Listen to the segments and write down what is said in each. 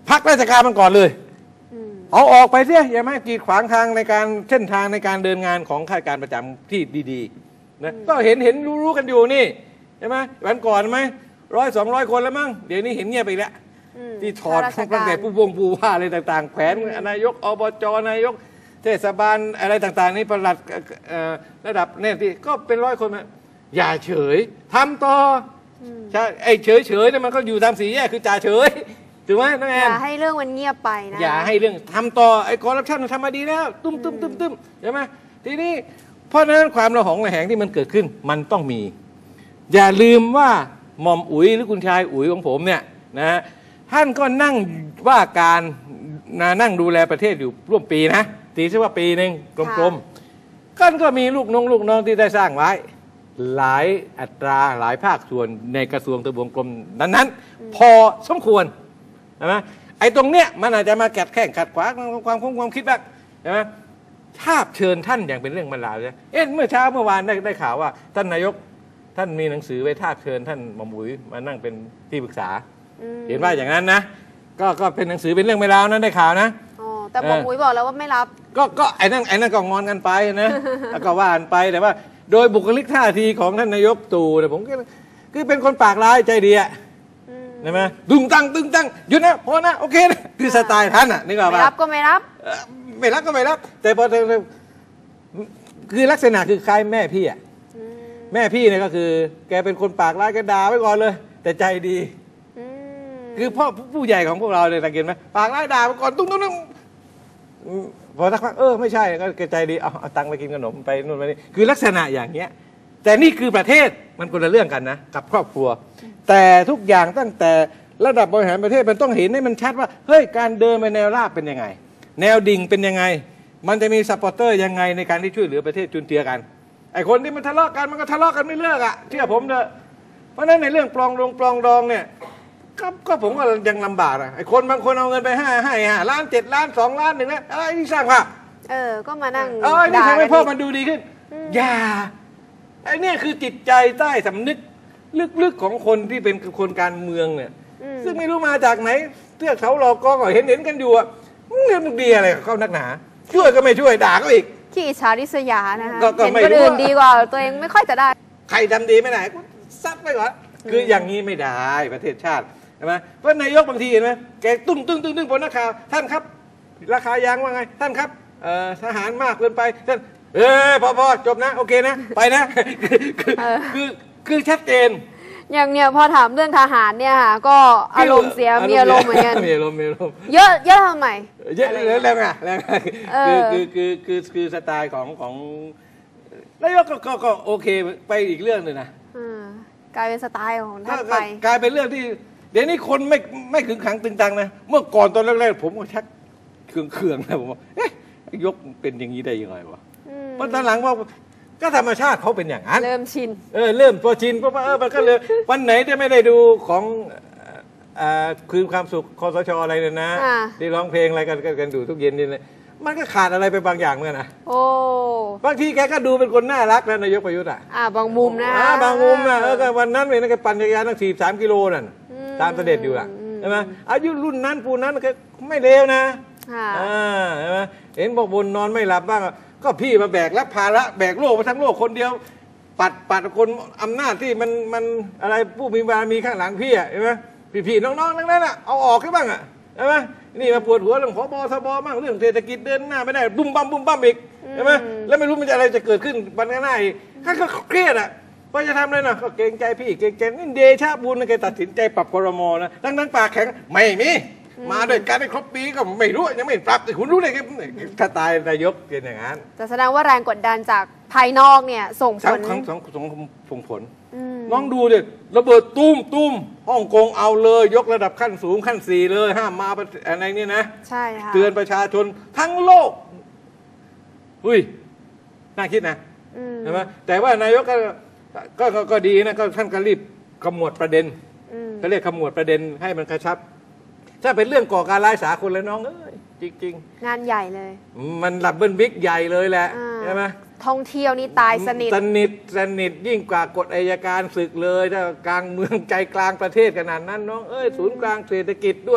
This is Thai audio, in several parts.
พักราชการมันก่อนเลยเอาออกไปเสียอย่ามากีดขวางทางในการเส้นทางในการเดินงานของข้าราชการประจำที่ดีๆนะก็เห็นรู้กันอยู่นี่ใช่ไหมวันก่อนไหม100-200 คนแล้วมั้งเดี๋ยวนี้เห็นเงียบไปแล้วที่ถอดตั้งแต่ผู้ว่าอะไรต่างๆแขวนนายกอบจนายกเทศบาลอะไรต่างๆนี่ประหลัดระดับเนี่ยที่ก็เป็น100 คนนะอย่าเฉยทำต่อใช่ไอ้เฉยเนี่ยมันก็อยู่ตามสี่แยกคือจ่าเฉยถูกไหมน้องแอนอย่าให้เรื่องมันเงียบไปนะอย่าให้เรื่องทำต่อไอ้คอร์รัปชันมันทำมาดีแล้วตุ้มใช่ไหมทีนี้เพราะนั้นความระหองระแหงที่มันเกิดขึ้นมันต้องมีอย่าลืมว่าหม่อมอุ๋ยหรือคุณชายอุ๋ยของผมเนี่ยนะท่านก็นั่งว่าการนั่งดูแลประเทศอยู่ร่วมปีนะตีซะว่าปีหนึ่งกลมๆก็มีลูกน้องที่ได้สร้างไว้หลายอัตราหลายภาคส่วนในกระทรวงทบวงกรมนั้นพอสมควรใช่ไหมไอ้ตรงเนี้ยมันอาจจะมาแข่งขัดขวางความคิดบ้างใช่ไหมทาบเชิญท่านอย่างเป็นเรื่องบรรลาเลยเมื่อเช้าเมื่อวานได้ข่าวว่าท่านนายกท่านมีหนังสือไว้ทาบเชิญท่านหม่อมอุ๋ยมานั่งเป็นที่ปรึกษาเห็นว่าอย่างนั้นนะก็เป็นหนังสือเป็นเรื่องไม่แล้วนั้นได้ข่าวนะแต่หม่อมอุ๋ยบอกแล้วว่าไม่รับก็ไอ้นั่นก็งอนกันไปนะแล้วก็ว่ากันไปแต่ว่าโดยบุคลิกท่าทีของท่านนายกตู่เนี่ยผมคือเป็นคนปากร้ายใจดีอะใช่ไหมตึงตั้งหยุดนะพอนะโอเคนะคือสไตล์ท่านอ่ะนึกออกป่ะไม่รับก็ไม่รับก็ไม่รับแต่พอคือลักษณะคือคล้ายแม่พี่อ่ะแม่พี่เนี่ยก็คือแกเป็นคนปากร้ายแกด่าไว้ก่อนเลยแต่ใจดีคือพ่อผู้ใหญ่ของพวกเราเนี่ยสังเกตไหมปากร้ายด่าไว้ก่อนตุ้งพอสักพักไม่ใช่ก็ใจดีเอาตังค์ไปกินขนมไปนู่นไปนี่คือลักษณะอย่างเงี้ยแต่นี่คือประเทศมันคนละเรื่องกันนะกับครอบครัวแต่ทุกอย่างตั้งแต่ระดับบริหารประเทศมันต้องเห็นให้มันชัดว่าเฮ้ยการเดินไปแนวราบเป็นยังไงแนวดิ่งเป็นยังไงมันจะมีซัพพอร์เตอร์ยังไงในการที่ช่วยเหลือประเทศจุนเจือกันไอ้คนที่มันทะเลาะกันมันก็ทะเลาะกันไม่เลิกอ่ะเชื่อผมเถอะเพราะฉะนั้นในเรื่องปลองดองเนี่ยก็ผมก็ยังลำบากอ่ะไอ้คนบางคนเอาเงินไปให้5 ล้าน7 ล้าน2 ล้าน1 ล้านอะไรที่สร้างภาพก็มานั่งนี่ทำให้พ่อมันดูดีขึ้นอย่าไอ้นี่คือจิตใจใต้สำนึกลึกๆของคนที่เป็นคนการเมืองเนี่ยซึ่งไม่รู้มาจากไหนเทือกเขาหลอกกอเห็นกันอยู่อ่ะเรื่องดีอะไรเขานักหนาช่วยก็ไม่ช่วยด่าก็อีกขี้อิจฉาริษยานะคะเห็นคนอื่นดีกว่าตัวเองไม่ค่อยจะได้ใครทำดีไม่ได้ก็ซัดไปก่อนคืออย่างนี้ไม่ได้ประเทศชาติใช่ไหมเพราะนายกบางทีเห็นไหมแกตุ้งบนนักข่าวท่านครับราคายางว่าไงท่านครับทหารมากเกินไปท่านพอจบนะโอเคนะไปนะคือชัดเจนอย่างเนี่ยพอถามเรื่องทหารเนี่ยก็อารมณ์เสียมีอารมณ์เหมือนกันมีอารมณ์เยอะทำไมเยอะแล้วไงคือสไตล์ของนายกก็โอเคไปอีกเรื่องหนึ่งนะกลายเป็นสไตล์ของท่านไปกลายเป็นเรื่องที่เดี๋ยวนี้คนไม่ขึงขังตึงตังนะเมื่อก่อนตอนแรกๆผมก็ชักเคืองนะผมว่ายกเป็นอย่างนี้ได้ยังไงวะเพราะตอนหลังว่าก็ธรรมชาติเขาเป็นอย่างนั้นเริ่มชินเริ่มพอชินเพราะว่ามันก็เลยวันไหนที่ไม่ได้ดูของคืนความสุขคสชอะไรเนี่ยนะที่ร้องเพลงอะไรกันดูทุกเย็นนี่เลยมันก็ขาดอะไรไปบางอย่างเหมือนกันนะบางทีแกก็ดูเป็นคนน่ารักนะนายกประยุทธ์บางมุมนะบางมุมนะวันนั้นเนี่ยแกปั่นจักรยานตั้ง43 กิโลนั่นตามเสด็จอยู่ใช่ไหมอายุรุ่นนั้นปูนั้นก็ไม่เลวนะใช่ไหมเห็นบอกบนนอนไม่หลับบ้างก็พี่มาแบกรับภาระแบกโลกมาทั้งโลกคนเดียวปัดคนอำนาจที่มันอะไรผู้มีบารมีข้างหลังพี่ใช่ไหมพี่น้องๆทั้งนั้นเอาออกขึ้นบ้างใช่ไหมนี่มาปวดหัวเรื่องผบ.ทบ.บ้างเรื่องเศรษฐกิจเดินหน้าไม่ได้บุ้มบั้มอีกใช่ไหมแล้วไม่รู้มันจะอะไรจะเกิดขึ้นวันข้างหน้าอีกก็เครียดว่าจะทำอะไรนะก็เกรงใจพี่เกรงใจนี่เดชะบุญแกตัดสินใจปรับครม.นะทั้งปากแข็งไม่มีมาด้วยกันได้ครบปีก็ไม่รู้ยังไม่ปรับแต่คุณรู้เลยถ้าตายนายกเป็นอย่างนั้นแต่แสดงว่าแรงกดดันจากภายนอกเนี่ยส่งผลส่งผลน้องดูเลยระเบิดตุ้มฮ่องกงเอาเลยยกระดับขั้นสูงขั้น4เลยห้ามมาอะไรนี่นะใช่ค่ะเตือนประชาชนทั้งโลกน่าคิดนะใช่ไหมแต่ว่านายกก็ดีนะก็ท่านก็รีบขมวดประเด็นก็เรียกขมวดประเด็นให้มันกระชับถ้าเป็นเรื่องก่อการร้ายสากลแล้วน้องจริงงานใหญ่เลยมันดับเบิลบิ๊กใหญ่เลยแหละใช่ไหมท่องเที่ยวนี่ตายสนิทยิ่งกว่ากฎอัยการศึกเลยถ้ากลางเมืองใจกลางประเทศขนาดนั้นน้องศูนย์กลางเศรษฐกิจด้วย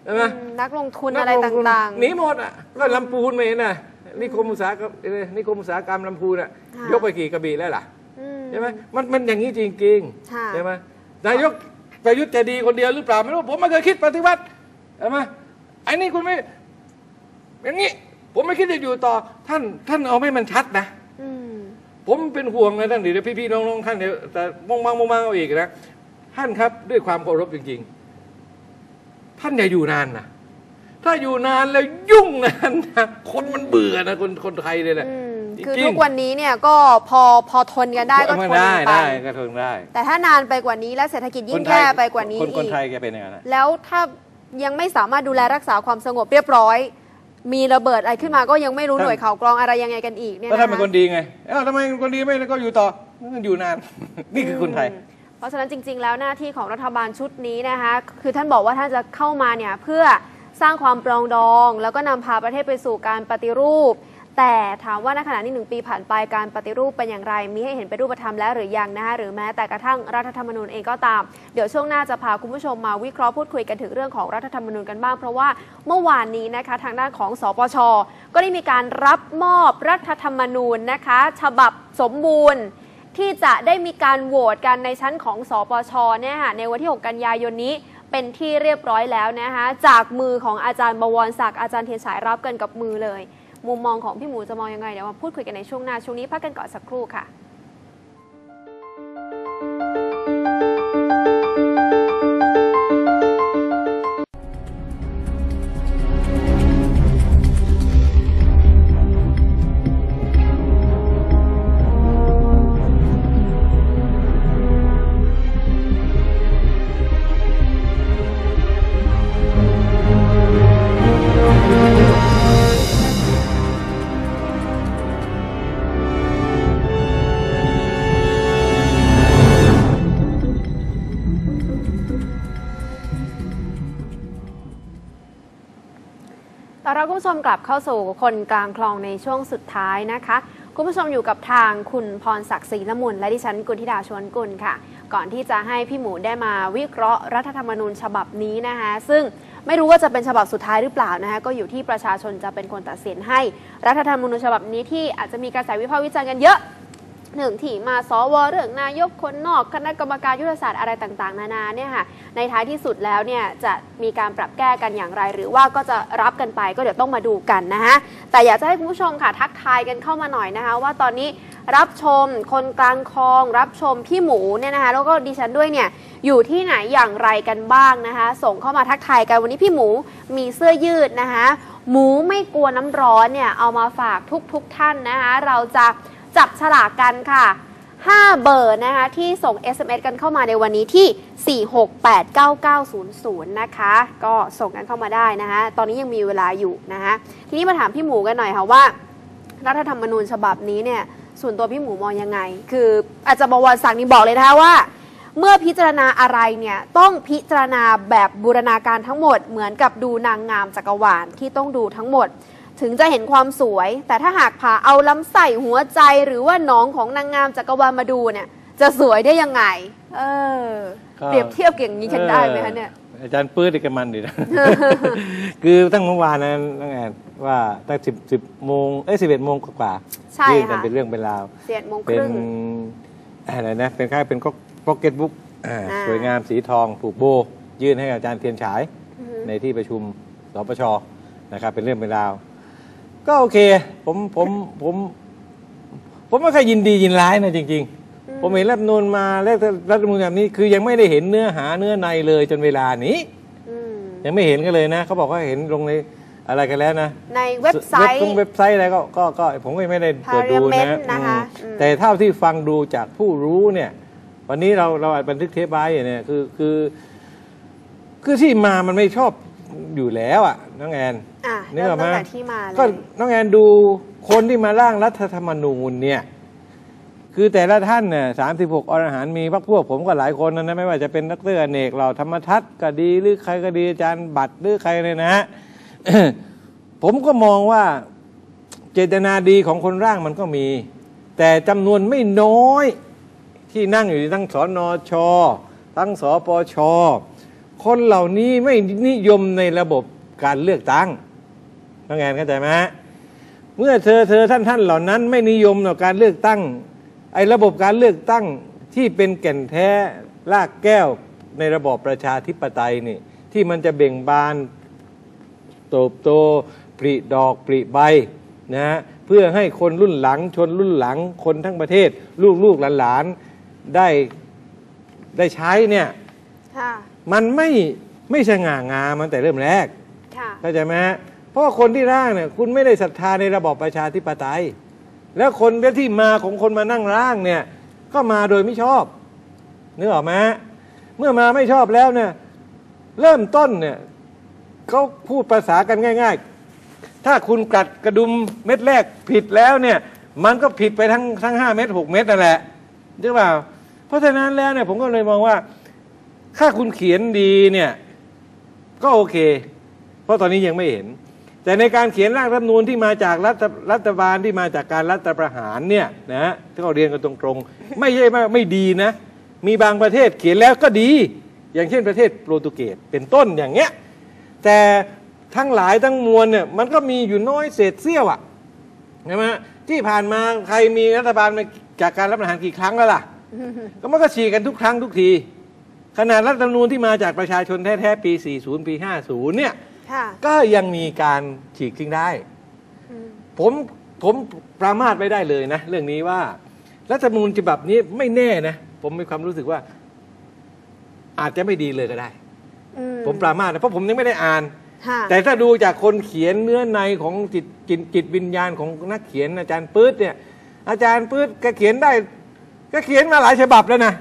ใช่ไหมนักลงทุนอะไรต่างๆหนีหมดอ่ะก็ลำพูนไม่เห็นนะนิคมอุตสาหกรรมลำพูนอ่ะยกไปกี่กระบี่แล้วล่ะใช่ไหมมันอย่างนี้จริงๆใช่ไหมนายกประยุทธ์จะดีคนเดียวหรือเปล่าไม่รู้ผมไม่เคยคิดปฏิวัติใช่ไหมไอ้นี่คุณไม่อย่างนี้ผมไม่คิดจะอยู่ต่อท่านเอาให้มันชัดนะผมเป็นห่วงนะท่านเดี๋ยวพี่ๆน้องๆท่านเดี๋ยวแต่มองเอาอีกนะท่านครับด้วยความเคารพจริงๆท่านอย่าอยู่นานนะถ้าอยู่นานแล้วยุ่งนานนะคนมันเบื่อนะคนไทยเลยแหละคือทุกวันนี้เนี่ยก็พอทนกันได้ก็ทนกันไปก็ทนได้แต่ถ้านานไปกว่านี้และเศรษฐกิจยิ่งแย่ไปกว่านี้คนไทยแกเป็นยังไงนะแล้วถ้ายังไม่สามารถดูแลรักษาความสงบเรียบร้อยมีระเบิดอะไรขึ้นมาก็ยังไม่รู้หน่วยข่าวกรองอะไรยังไงกันอีกเนี่ยแล้วถ้าเป็นคนดีไงทำไมคนดีไม่แล้วก็อยู่ต่อมันอยู่นาน นี่คือคนไทยเพราะฉะนั้นจริงๆแล้วหน้าที่ของรัฐบาลชุดนี้นะคะคือท่านบอกว่าท่านจะเข้ามาเนี่ยเพื่อสร้างความปรองดองแล้วก็นำพาประเทศไปสู่การปฏิรูปแต่ถามว่าณขณะนี้1 ปีผ่านไปการปฏิรูปเป็นอย่างไรมีให้เห็นเป็นรูปธรรมแล้วหรือยังนะคะหรือแม้แต่กระทั่งรัฐธรรมนูญเองก็ตามเดี๋ยวช่วงหน้าจะพาคุณผู้ชมมาวิเคราะห์พูดคุยกันถึงเรื่องของรัฐธรรมนูญกันบ้างเพราะว่าเมื่อวานนี้นะคะทางด้านของสปช.ก็ได้มีการรับมอบรัฐธรรมนูญนะคะฉบับสมบูรณ์ที่จะได้มีการโหวตกันในชั้นของสปช.เนี่ยค่ะในวันที่6 กันยายนนี้เป็นที่เรียบร้อยแล้วนะคะจากมือของอาจารย์บวรศักดิ์อาจารย์เทียนฉายรับกันกับมือเลยมุมมองของพี่หมูจะมองยังไงเดี๋ยวมาพูดคุยกันในช่วงหน้าช่วงนี้พักกันก่อนสักครู่ค่ะเราคุณผู้ชมกลับเข้าสู่คนกลางคลองในช่วงสุดท้ายนะคะคุณผู้ชมอยู่กับทางคุณพรศักดิ์ศรีละมุนและดิฉันกุลธิดาชวนกุลค่ะก่อนที่จะให้พี่หมูได้มาวิเคราะห์รัฐธรรมนูญฉบับนี้นะคะซึ่งไม่รู้ว่าจะเป็นฉบับสุดท้ายหรือเปล่านะคะก็อยู่ที่ประชาชนจะเป็นคนตัดสินให้รัฐธรรมนูญฉบับนี้ที่อาจจะมีกระแสวิพากษ์วิจารณ์กันเยอะหนึ่งที่มาสวเรื่องนายกคนนอกคณะกรรมการยุทธศาสตร์อะไรต่างๆนานาเนี่ยค่ะในท้ายที่สุดแล้วเนี่ยจะมีการปรับแก้กันอย่างไรหรือว่าก็จะรับกันไปก็เดี๋ยวต้องมาดูกันนะคะแต่อยากจะให้คุณผู้ชมค่ะทักทายกันเข้ามาหน่อยนะคะว่าตอนนี้รับชมคนกลางคลองรับชมพี่หมูเนี่ยนะคะแล้วก็ดิฉันด้วยเนี่ยอยู่ที่ไหนอย่างไรกันบ้างนะคะส่งเข้ามาทักทายกันวันนี้พี่หมูมีเสื้อยืดนะคะหมูไม่กลัวน้ำร้อนเนี่ยเอามาฝากทุกท่านนะคะเราจะจับฉลากกันค่ะ5 เบอร์นะคะที่ส่ง SMS กันเข้ามาในวันนี้ที่ 4689900 นะคะก็ส่งกันเข้ามาได้นะคะตอนนี้ยังมีเวลาอยู่นะคะทีนี้มาถามพี่หมูกันหน่อยค่ะว่ารัฐธรรมนูญฉบับนี้เนี่ยส่วนตัวพี่หมูมองยังไงคืออาจารย์บวรศักดิ์นี่บอกเลยนะคะว่าเมื่อพิจารณาอะไรเนี่ยต้องพิจารณาแบบบูรณาการทั้งหมดเหมือนกับดูนางงามจักรวาลที่ต้องดูทั้งหมดถึงจะเห็นความสวยแต่ถ้าหากผ่าเอาลำไส้หัวใจหรือว่าน้องของนางงามจักรวาลมาดูเนี่ยจะสวยได้ยังไงเปรียบเทียบอย่างนี้กันได้ไหมคะเนี่ยอาจารย์ปื้ดอีกมันดีนะ คือตั้งเมื่อวานนะน้องแอนว่าตั้ง10 โมง11 โมงกว่ายื่นกันเป็นเรื่องเป็นราว 11 โมงครึ่งอะไรนะเป็นค่ายเป็นพ็อกเก็ตบุ๊กสวยงามสีทองผูกโบยื่นให้อาจารย์เทียนฉายในที่ประชุมสปช.นะครับเป็นเรื่องเป็นราวก็โอเคผมไม่เคยยินดียินร้ายนะจริงๆผมเห็นรัฐธรรมนูญมาแล้วรัฐธรรมนูญแบบนี้คือยังไม่ได้เห็นเนื้อหาเนื้อในเลยจนเวลานี้ยังไม่เห็นกันเลยนะเขาบอกว่าเห็นลงในอะไรกันแล้วนะในเว็บไซต์อะไรก็ผมก็ไม่ได้เปิดดูนะแต่เท่าที่ฟังดูจากผู้รู้เนี่ยวันนี้เราอัดบันทึกเทปไว้เนี่ยคือที่มามันไม่ชอบอยู่แล้วอ่ะน้องแอนนี่ก็มาก็น้องแอนดูคนที่มาร่างรัฐธรรมนูญเนี่ยคือแต่ละท่านเนี่ย36 อรหันต์มีพรรคพวกผมก็หลายคนนะไม่ว่าจะเป็นดร.อเนกเหล่าธรรมทัศน์ก็ดีหรือใครก็ดีอาจารย์บัตรหรือใครเนี่ยนะ ผมก็มองว่าเจตนาดีของคนร่างมันก็มีแต่จำนวนไม่น้อยที่นั่งอยู่ทั้งสนช.ทั้งสปช.คคนเหล่านี้ไม่นิยมในระบบการเลือกตั้งน้องแอนเข้าใจไหมเมื่อเธอท่านเหล่านั้นไม่นิยมต่อการเลือกตั้งไอ้ระบบการเลือกตั้งที่เป็นแก่นแท้รากแก้วในระบอบประชาธิปไตยนี่ที่มันจะเบ่งบานเติบโตผลิดอกผลิใบนะเพื่อให้คนรุ่นหลังชนรุ่นหลังคนทั้งประเทศลูกหลานได้ใช้เนี่ยมันไม่สง่างามมันแต่เริ่มแรกเข้าใจไหมฮะเพราะคนที่ร่างเนี่ยคุณไม่ได้ศรัทธาในระบอบประชาธิปไตยแล้วคนที่มาของคนมานั่งร่างเนี่ยก็มาโดยไม่ชอบนึกออกไหมเมื่อมาไม่ชอบแล้วเนี่ยเริ่มต้นเนี่ยเขาพูดภาษากันง่ายๆถ้าคุณกัดกระดุมเม็ดแรกผิดแล้วเนี่ยมันก็ผิดไปทั้ง5 เม็ด6 เม็ดนั่นแหละใช่เปล่าเพราะฉะนั้นแล้วเนี่ยผมก็เลยมองว่าถ้าคุณเขียนดีเนี่ยก็โอเคเพราะตอนนี้ยังไม่เห็นแต่ในการเขียนร่างรัฐธรรมนูญที่มาจากรัฐบาลที่มาจากการรัฐประหารเนี่ยนะที่เขาเรียนกันตรงๆไม่ใช่ไม่ดีนะมีบางประเทศเขียนแล้วก็ดีอย่างเช่นประเทศโปรตุเกสเป็นต้นอย่างเงี้ยแต่ทั้งหลายทั้งมวลเนี่ยมันก็มีอยู่น้อยเศษเสี้ยวอ่ะใช่ไหมที่ผ่านมาใครมีรัฐบาลมาจากการรัฐประหารกี่ครั้งแล้วล่ะก็มันก็ฉีกกันทุกครั้งทุกทีขนาดรัฐธรรมนูญที่มาจากประชาชนแท้ๆปี40ปี50เนี่ยก็ยังมีการฉีกทิ้งได้ผมประมาทไม่ได้เลยนะเรื่องนี้ว่ารัฐธรรมนูญฉบับนี้ไม่แน่นะผมมีความรู้สึกว่าอาจจะไม่ดีเลยก็ได้ผมประมาทนะเพราะผมยังไม่ได้อ่านแต่ถ้าดูจากคนเขียนเนื้อในของจิตวิญญาณของนักเขียนอาจารย์ปื๊ดเนี่ยอาจารย์ปื๊ดแกเขียนได้ก็เขียนมาหลายฉบับแล้วนะ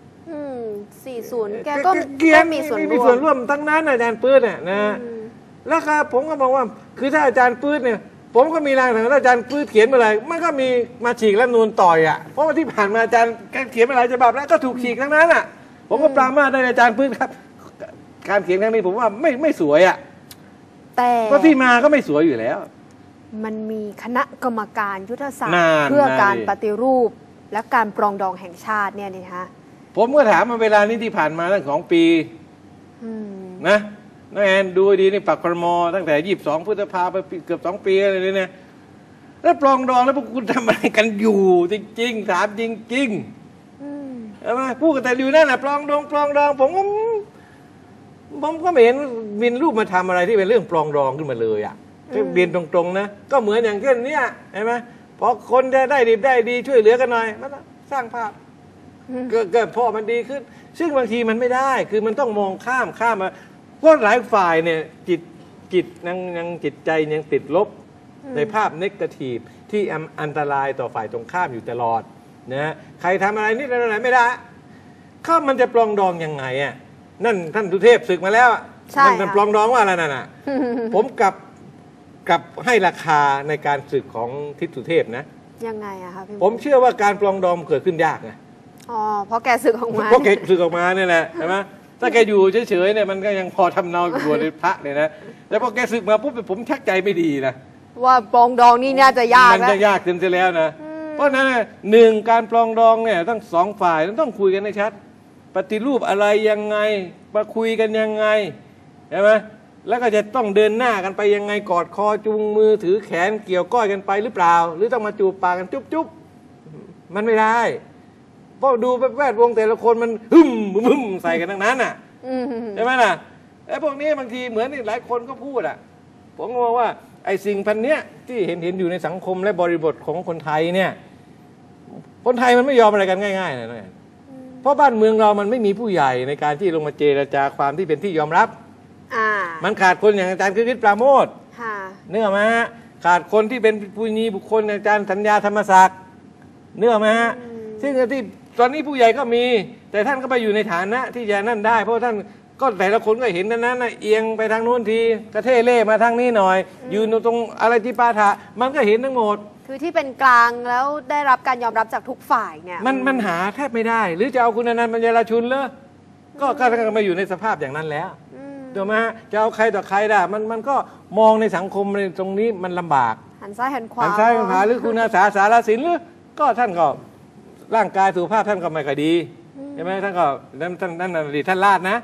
40แกก็มีส่วนร่วมทั้งนั้นอาจารย์ปื๊ดเนี่ยนะแล้วครับผมก็บอกว่าคือถ้าอาจารย์ปื๊ดเนี่ยผมก็มีแรงถ้าอาจารย์ปื๊ดเขียนมาอะไรมันก็มีมาฉีกรัฐธรรมนูญต่อยอ่ะเพราะว่าที่ผ่านมาอาจารย์แกเขียนมาหลายฉบับแล้วก็ถูกฉีกทั้งนั้นอ่ะผมก็ปรามาสได้อาจารย์ปื๊ดครับการเขียนครั้งนี้ผมว่าไม่สวยอ่ะแต่ก็ที่มาก็ไม่สวยอยู่แล้วมันมีคณะกรรมการยุทธศาสตร์เพื่อการปฏิรูปและการปรองดองแห่งชาติเนี่ยนี่ฮะผมก็ถามมาเวลานี้ที่ผ่านมาตั้ง2 ปีนะน้องแอนดูดีนี่ปักครม.ตั้งแต่22 พฤษภาคมไปเกือบ2 ปีอะไรเนี่ยแล้วปรองดองแล้วพวกคุณทำอะไรกันอยู่จริงๆถามจริงๆใช่ไหมพูดกันแต่อยู่นั่นแหละปรองดองผมก็ไม่เห็นมีรูปมาทำอะไรที่เป็นเรื่องปรองดองขึ้นมาเลยอ่ะเรียนตรงๆนะก็เหมือนอย่างเช่นเนี้ยเห็นไหมพอคนจะได้ดีช่วยเหลือกันหน่อยมันสร้างภาพเกิดพ่อมันดีขึ้นซึ่งบางทีมันไม่ได้คือมันต้องมองข้ามมาเพราะหลายฝ่ายเนี่ยจิตยังจิตใจยังติดลบในภาพเนกาทีฟที่อันตรายต่อฝ่ายตรงข้ามอยู่ตลอดนะใครทำอะไรนิดอะไรไม่ได้ข้ามันจะปรองดองยังไงอ่ะนั่นท่านสุเทพศึกมาแล้วนั่นปรองดองว่าอะไรนั่นน่ะผมกลับให้ราคาในการศึกของทิศสุเทพนะยังไงอะคะพี่ผมเชื่อว่าการปรองดองเกิดขึ้นยากไงเพราะแกศึกออกมาเพราะแกศึกออกมาเนี่ยแหละใช่ไหมถ้าแกอยู่เฉยๆเนี่ยมันก็ยังพอทำเนาอยู่ในพระเนี่ยนะแต่พอแกศึกมาปุ๊บผมชักใจไม่ดีนะว่าปรองดองนี่น่าจะยากมันจะยากจนจะแล้วนะเพราะนั้นหนึ่งการปรองดองเนี่ยทั้ง2 ฝ่ายต้องคุยกันให้ชัดปฏิรูปอะไรยังไงมาคุยกันยังไงใช่ไหมแล้วก็จะต้องเดินหน้ากันไปยังไงกอดคอจูงมือถือแขนเกี่ยวก้อยกันไปหรือเปล่าหรือต้องมาจูบปากกันจุ๊บมันไม่ได้เพราะดูแวดวงแต่ละคนมันหึ่มใส่กันทั้งนั้นน่ะใช่ไหมล่ะไอ้พวกนี้บางทีเหมือนหลายคนก็พูดอ่ะผมมองว่าไอ้สิ่งพันเนี้ยที่เห็นอยู่ในสังคมและบริบทของคนไทยเนี่ยคนไทยมันไม่ยอมอะไรกันง่ายๆนะเพราะบ้านเมืองเรามันไม่มีผู้ใหญ่ในการที่ลงมาเจรจาความที่เป็นที่ยอมรับมันขาดคนอย่างอาจารย์คริสปราโมทเนื้อมาขาดคนที่เป็นผู้มีบุคคลอาจารย์สัญญาธรรมศักดิ์เนื้อมาซึ่งที่ตอนนี้ผู้ใหญ่ก็มีแต่ท่านก็ไปอยู่ในฐานะที่จะนั่นได้เพราะท่านก็แต่ละคนก็เห็นนั้นนะเอียงไปทางนู้นทีกระเทเล่มาทางนี้หน่อยยืนตรงอะไรที่ปาฐะมันก็เห็นทั้งหมดคือที่เป็นกลางแล้วได้รับการยอมรับจากทุกฝ่ายเนี่ยมันหาแทบไม่ได้หรือจะเอาคุณอนันต์ปัญญาชุนเลยก็มาอยู่ในสภาพอย่างนั้นแล้วถูกไหมจะเอาใครต่อใครได้มันก็มองในสังคมในตรงนี้มันลำบากหันซ้ายหันขวาหันซ้ายหันขวาหรือคุณอาสาสารสินหรือก็ท่านก็ร่างกายสุขภาพท่านก็ไม่ค่อยดีใช่ไหมท่านก็นั่นอดีตท่านลาดนะ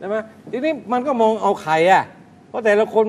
ใช่ไหมทีนี้มันก็มองเอาใครอ่ะเพราะแต่ละคน